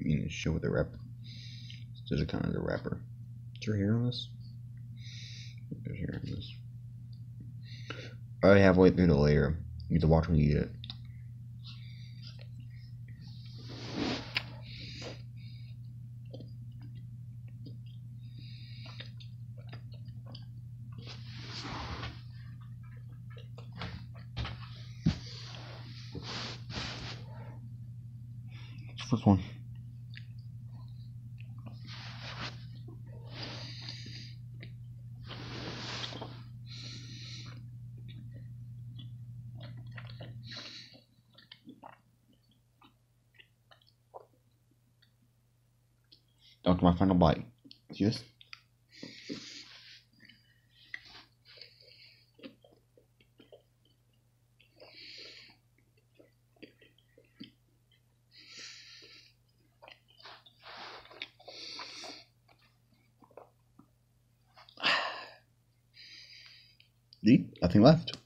mean to show the wrapper. There's a kind of the wrapper. Is there hair on this? There's hair on this. Already halfway through the layer. You need to watch when you eat it. First one. Down to my final bite. See this? See? Nothing left.